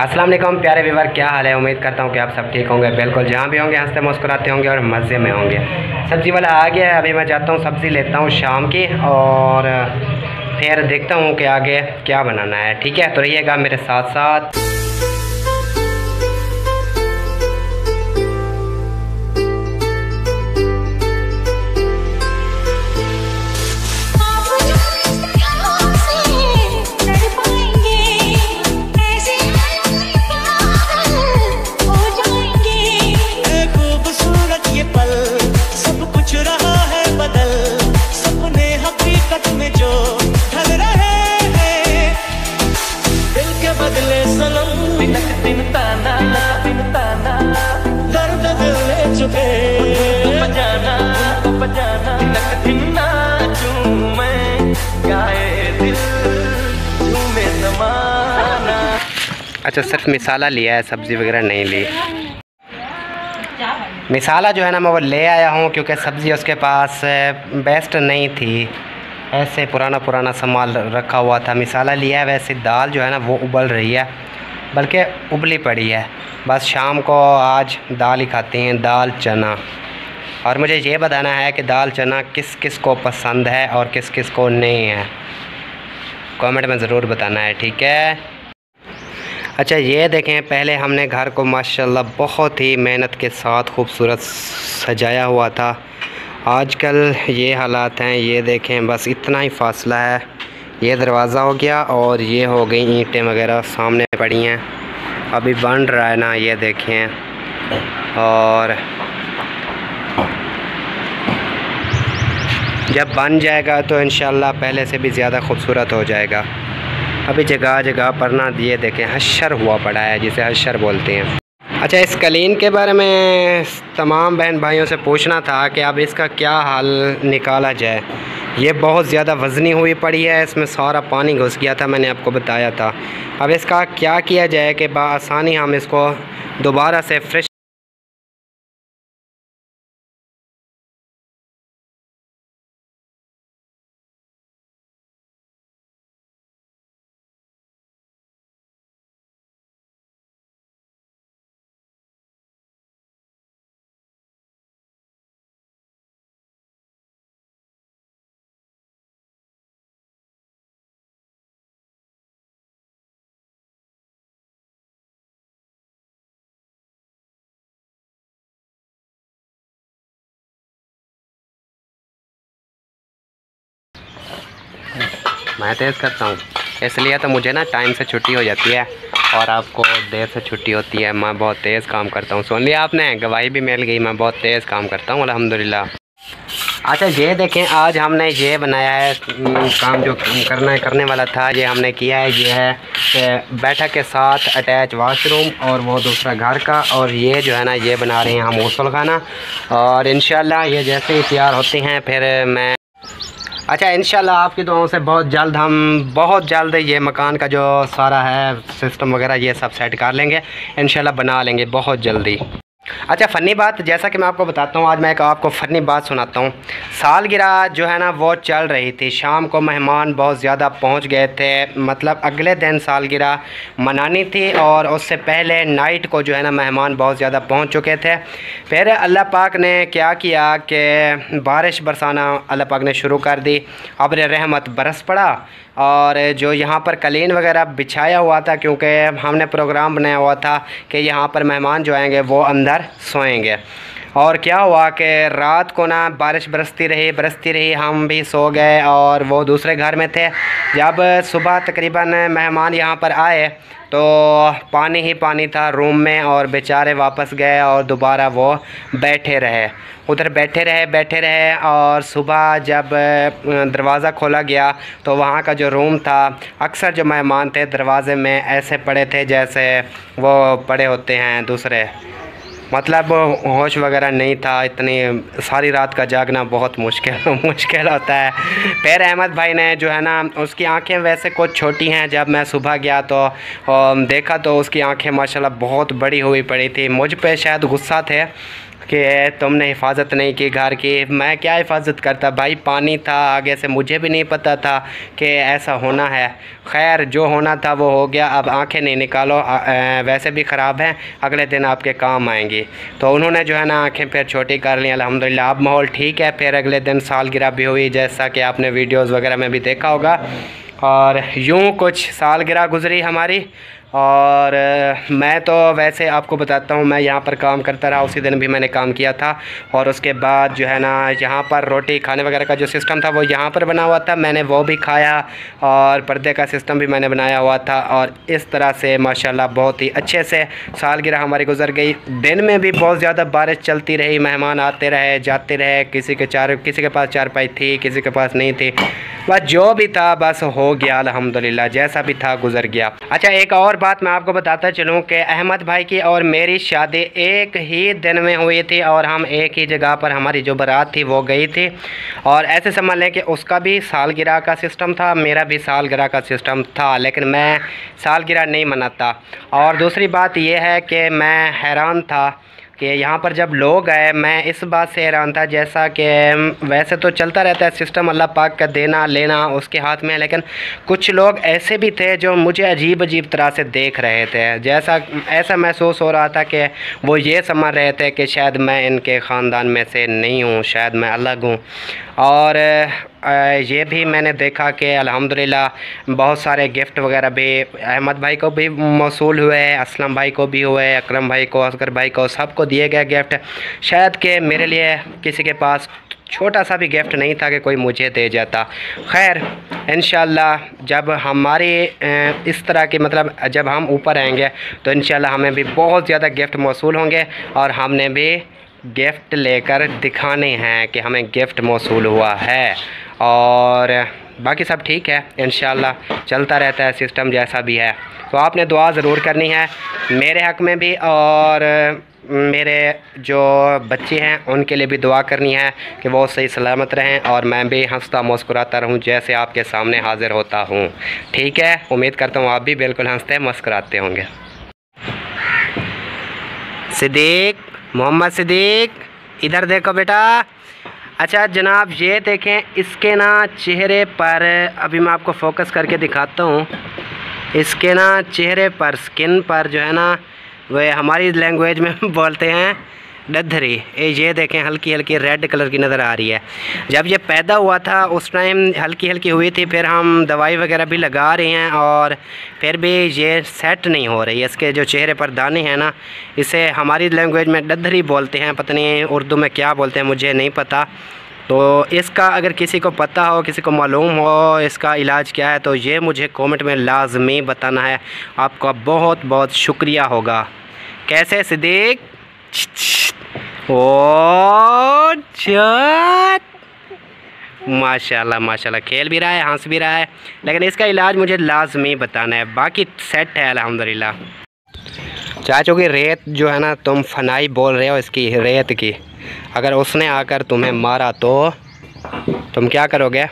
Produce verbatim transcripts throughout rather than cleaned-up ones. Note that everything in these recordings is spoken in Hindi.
अस्सलाम वालेकुम प्यारे व्यूअर, क्या हाल है। उम्मीद करता हूँ कि आप सब ठीक होंगे। बिल्कुल जहाँ भी होंगे हंसते मुस्कुराते होंगे और मज़े में होंगे। सब्ज़ी वाला आ गया है, अभी मैं जाता हूँ सब्ज़ी लेता हूँ शाम की और फिर देखता हूँ कि आगे क्या बनाना है। ठीक है, तो रहिएगा मेरे साथ साथ। अच्छा, सिर्फ मिसाला लिया है, सब्ज़ी वगैरह नहीं ली। मिसाला जो है ना मैं वो ले आया हूँ क्योंकि सब्ज़ी उसके पास बेस्ट नहीं थी, ऐसे पुराना पुराना सामान रखा हुआ था। मिसाला लिया है। वैसे दाल जो है ना वो उबल रही है, बल्कि उबली पड़ी है। बस शाम को आज दाल ही खाती हैं, दाल चना। और मुझे ये बताना है कि दाल चना किस किस को पसंद है और किस किस को नहीं है, कमेंट में ज़रूर बताना है। ठीक है। अच्छा, ये देखें, पहले हमने घर को माशाल्लाह बहुत ही मेहनत के साथ खूबसूरत सजाया हुआ था। आजकल ये हालात हैं, ये देखें, बस इतना ही फासला है। ये दरवाज़ा हो गया और ये हो गई ईंटें वगैरह सामने पड़ी हैं, अभी बन रहा है ना, ये देखें। और जब बन जाएगा तो इंशाल्लाह पहले से भी ज़्यादा खूबसूरत हो जाएगा। अभी जगह जगह पर ना ये देखें हश्शर हुआ पड़ा है, जिसे हश्शर बोलते हैं। अच्छा, इस कलीन के बारे में तमाम बहन भाइयों से पूछना था कि अब इसका क्या हल निकाला जाए। ये बहुत ज़्यादा वज़नी हुई पड़ी है, इसमें सारा पानी घुस गया था, मैंने आपको बताया था। अब इसका क्या किया जाए कि बआसानी हम इसको दोबारा से फ्रेश मैं तेज़ करता हूँ, इसलिए तो मुझे ना टाइम से छुट्टी हो जाती है और आपको देर से छुट्टी होती है। मैं बहुत तेज़ काम करता हूँ, सुन लिया आपने, गवाही भी मिल गई। मैं बहुत तेज़ काम करता हूँ अल्हम्दुलिल्लाह। अच्छा, ये देखें, आज हमने ये बनाया है, काम जो करना करने वाला था ये हमने किया है। ये है बैठक के साथ अटैच वाशरूम और वो दूसरा घर का, और ये जो है ना ये बना रहे हैं हम गौसल खाना। और इंशाल्लाह ये जैसे ही तैयार होते हैं फिर मैं अच्छा इंशाल्लाह आपकी दुआओं से बहुत जल्द हम बहुत जल्द ये मकान का जो सारा है सिस्टम वगैरह ये सब सेट कर लेंगे, इंशाल्लाह बना लेंगे बहुत जल्दी। अच्छा, फ़नी बात जैसा कि मैं आपको बताता हूँ, आज मैं एक आपको फ़नी बात सुनाता हूँ। सालगिरह जो है ना वो चल रही थी, शाम को मेहमान बहुत ज़्यादा पहुँच गए थे, मतलब अगले दिन सालगिरह मनानी थी और उससे पहले नाइट को जो है ना मेहमान बहुत ज़्यादा पहुँच चुके थे। फिर अल्लाह पाक ने क्या किया कि बारिश बरसाना अल्लाह पाक ने शुरू कर दी, अब्र रहमत बरस पड़ा। और जो यहाँ पर कलीन वगैरह बिछाया हुआ था, क्योंकि हमने प्रोग्राम बनाया हुआ था कि यहाँ पर मेहमान जो आएंगे वो अंदर सोएंगे। और क्या हुआ कि रात को ना बारिश बरसती रही बरसती रही हम भी सो गए और वो दूसरे घर में थे। जब सुबह तकरीबन मेहमान यहाँ पर आए तो पानी ही पानी था रूम में, और बेचारे वापस गए और दोबारा वो बैठे रहे, उधर बैठे रहे बैठे रहे और सुबह जब दरवाज़ा खोला गया तो वहाँ का जो रूम था, अक्सर जो मेहमान थे दरवाज़े में ऐसे पड़े थे जैसे वो पड़े होते हैं दूसरे, मतलब होश वगैरह नहीं था। इतनी सारी रात का जागना बहुत मुश्किल मुश्किल होता है। फिर अहमद भाई ने जो है ना, उसकी आंखें वैसे कुछ छोटी हैं, जब मैं सुबह गया तो देखा तो उसकी आंखें माशाल्लाह बहुत बड़ी हुई पड़ी थी। मुझ पे शायद गुस्सा थे कि तुमने हिफाजत नहीं की घर की। मैं क्या हिफाजत करता भाई, पानी था आगे से, मुझे भी नहीं पता था कि ऐसा होना है। खैर जो होना था वो हो गया, अब आंखें नहीं निकालो, आ, आ, वैसे भी ख़राब हैं, अगले दिन आपके काम आएंगी। तो उन्होंने जो है ना आंखें फिर छोटी कर ली अल्हम्दुलिल्लाह। अब माहौल ठीक है। फिर अगले दिन सालगिरह भी हुई, जैसा कि आपने वीडियोज़ वगैरह में भी देखा होगा। और यूँ कुछ सालगिरह गुजरी हमारी। और मैं तो वैसे आपको बताता हूँ, मैं यहाँ पर काम करता रहा, उसी दिन भी मैंने काम किया था। और उसके बाद जो है ना यहाँ पर रोटी खाने वगैरह का जो सिस्टम था वो यहाँ पर बना हुआ था, मैंने वो भी खाया। और पर्दे का सिस्टम भी मैंने बनाया हुआ था। और इस तरह से माशाल्लाह बहुत ही अच्छे से सालगिरह हमारी गुजर गई। दिन में भी बहुत ज़्यादा बारिश चलती रही, मेहमान आते रहे जाते रहे, किसी के चार किसी के पास चारपाई थी, किसी के पास नहीं थी, बस जो भी था बस हो गया अल्हम्दुलिल्लाह, जैसा भी था गुजर गया। अच्छा, एक और बात मैं आपको बताता चलूँ कि अहमद भाई की और मेरी शादी एक ही दिन में हुई थी और हम एक ही जगह पर, हमारी जो बारात थी वो गई थी। और ऐसे समझ लें कि उसका भी सालगिरह का सिस्टम था, मेरा भी सालगिरह का सिस्टम था, लेकिन मैं सालगिरह नहीं मनाता। और दूसरी बात यह है कि मैं हैरान था कि यहाँ पर जब लोग आए, मैं इस बात से हैरान था, जैसा कि वैसे तो चलता रहता है सिस्टम, अल्लाह पाक का देना लेना उसके हाथ में है, लेकिन कुछ लोग ऐसे भी थे जो मुझे अजीब अजीब तरह से देख रहे थे। जैसा ऐसा महसूस हो रहा था कि वो ये समझ रहे थे कि शायद मैं इनके ख़ानदान में से नहीं हूँ, शायद मैं अलग हूँ। और ये भी मैंने देखा कि अल्हम्दुलिल्लाह बहुत सारे गिफ्ट वगैरह भी अहमद भाई को भी मौसूल हुए, असलम भाई को भी हुए, अकरम भाई को, असगर भाई को, सबको दिए गए गिफ्ट। शायद कि मेरे लिए किसी के पास छोटा सा भी गिफ्ट नहीं था कि कोई मुझे दे जाता। खैर इंशाल्लाह जब हमारी इस तरह की मतलब जब हम ऊपर आएंगे तो इंशाल्लाह हमें भी बहुत ज़्यादा गिफ्ट मौसूल होंगे और हमने भी गिफ्ट लेकर दिखाने हैं कि हमें गिफ्ट मौसूल हुआ है। और बाकी सब ठीक है, इंशाल्लाह चलता रहता है सिस्टम जैसा भी है। तो आपने दुआ ज़रूर करनी है मेरे हक़ में भी, और मेरे जो बच्चे हैं उनके लिए भी दुआ करनी है कि वो सही सलामत रहें और मैं भी हंसता मुस्कुराता रहूं जैसे आपके सामने हाज़िर होता हूं। ठीक है, उम्मीद करता हूं आप भी बिल्कुल हंसते मुस्कुराते होंगे। सिद्दीक, मोहम्मद सिद्दीक, इधर देखो बेटा। अच्छा जनाब, ये देखें इसके ना चेहरे पर, अभी मैं आपको फ़ोकस करके दिखाता हूँ। इसके ना चेहरे पर, स्किन पर जो है ना, वह हमारी लैंग्वेज में बोलते हैं डद्धरी। ये देखें हल्की हल्की रेड कलर की नज़र आ रही है। जब ये पैदा हुआ था उस टाइम हल्की हल्की हुई थी, फिर हम दवाई वगैरह भी लगा रहे हैं और फिर भी ये सेट नहीं हो रही। इसके जो चेहरे पर दाने हैं ना, इसे हमारी लैंग्वेज में डद्धरी बोलते हैं, पता नहीं उर्दू में क्या बोलते हैं, मुझे नहीं पता। तो इसका अगर किसी को पता हो, किसी को मालूम हो इसका इलाज क्या है, तो ये मुझे कमेंट में लाजमी बताना है। आपका बहुत बहुत शुक्रिया होगा। कैसे सिद्दीक? ओ माशाल्लाह माशाल्लाह, खेल भी रहा है, हंस भी रहा है, लेकिन इसका इलाज मुझे लाजमी बताना है। बाकी सेट है अल्हम्दुलिल्लाह। चाचू की रेत जो है ना, तुम फनाई बोल रहे हो इसकी रेत की, अगर उसने आकर तुम्हें मारा तो तुम क्या करोगे?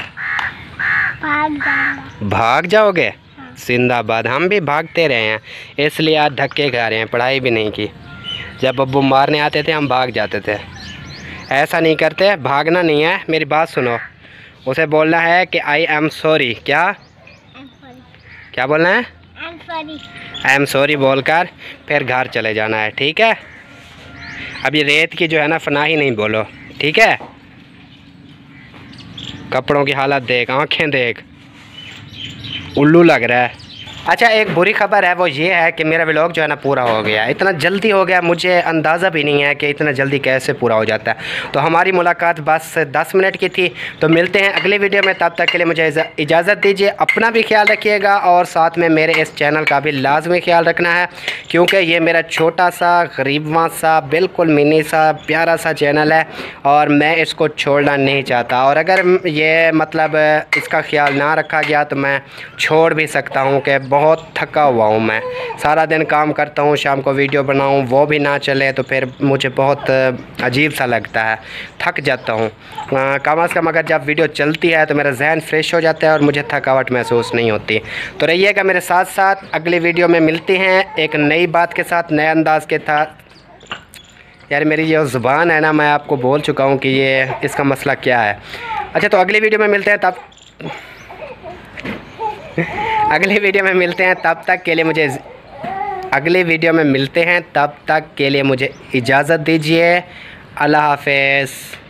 भाग भाग जाओगे? जिंदाबाद। हम भी भागते रहे हैं, इसलिए आज धक्के खा रहे हैं, पढ़ाई भी नहीं की। जब अब्बू मारने आते थे हम भाग जाते थे। ऐसा नहीं करते, भागना नहीं है, मेरी बात सुनो। उसे बोलना है कि आई एम सॉरी। क्या क्या बोलना है? आई एम सॉरी बोलकर फिर घर चले जाना है, ठीक है? अब ये रेत की जो है ना फनाही नहीं बोलो, ठीक है? कपड़ों की हालत देख, आंखें देख, उल्लू लग रहा है। अच्छा, एक बुरी खबर है, वो ये है कि मेरा व्लॉग जो है ना पूरा हो गया। इतना जल्दी हो गया, मुझे अंदाज़ा भी नहीं है कि इतना जल्दी कैसे पूरा हो जाता है। तो हमारी मुलाकात बस दस मिनट की थी। तो मिलते हैं अगले वीडियो में, तब तक के लिए मुझे इजाज़त दीजिए। अपना भी ख्याल रखिएगा और साथ में मेरे इस चैनल का भी लाजमी ख्याल रखना है, क्योंकि ये मेरा छोटा सा गरीबवां सा बिल्कुल मिनी सा प्यारा सा चैनल है और मैं इसको छोड़ना नहीं चाहता। और अगर ये मतलब इसका ख्याल ना रखा गया तो मैं छोड़ भी सकता हूँ कि बहुत थका हुआ हूँ। मैं सारा दिन काम करता हूँ, शाम को वीडियो बनाऊँ वो भी ना चले तो फिर मुझे बहुत अजीब सा लगता है, थक जाता हूँ। कम अज़ कम अगर जब वीडियो चलती है तो मेरा जहन फ्रेश हो जाता है और मुझे थकावट महसूस नहीं होती। तो रहिएगा मेरे साथ साथ, अगली वीडियो में मिलते हैं एक नई बात के साथ, नए अंदाज के साथ। यार मेरी जो ज़ुबान है ना, मैं आपको बोल चुका हूँ कि ये इसका मसला क्या है। अच्छा, तो अगली वीडियो में मिलते हैं तब अगले वीडियो में मिलते हैं, तब तक के लिए मुझे अगले वीडियो में मिलते हैं तब तक के लिए मुझे इजाज़त दीजिए। अल्लाह हाफ़िज़।